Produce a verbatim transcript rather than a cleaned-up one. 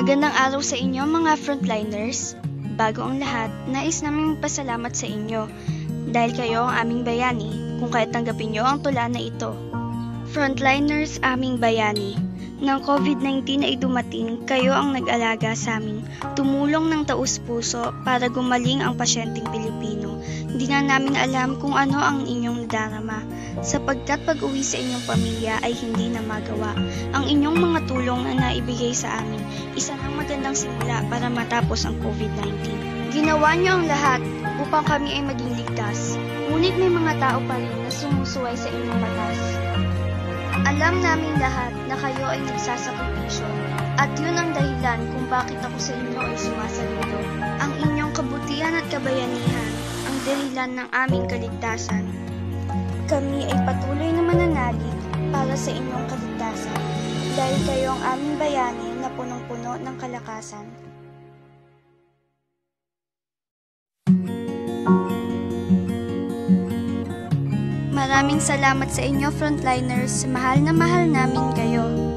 Magandang araw sa inyo mga frontliners. Bago ang lahat, nais namin magpasalamat sa inyo dahil kayo ang aming bayani kung kaya tanggapin nyo ang tula na ito. Frontliners, aming bayani. Nang COVID nineteen ay dumating, kayo ang nag-alaga sa amin. Tumulong ng taus-puso para gumaling ang pasyenteng Pilipino. Hindi na namin alam kung ano ang inyong nadarama, sapagkat pag-uwi sa inyong pamilya ay hindi na magawa. Ang inyong mga tulong na naibigay sa amin, isa ng magandang simula para matapos ang COVID nineteen. Ginawa niyo ang lahat upang kami ay maging ligtas, ngunit may mga tao pa rin na sumusuway sa inyong batas. Alam namin lahat na kayo ay nagsasakripisyo at yun ang dahilan kung bakit ako sa inyo ay sumasaludo. Ang inyong kabutihan at kabayanihan ang dahilan ng aming kaligtasan. Kami ay patuloy na mananalig para sa inyong kaligtasan dahil kayo ang aming bayani na punong-puno ng kalakasan. Maraming salamat sa inyo frontliners, mahal na mahal namin kayo.